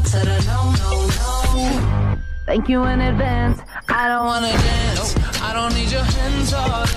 Said a no, no, no. Thank you in advance. I don't wanna dance. I don't need your hands all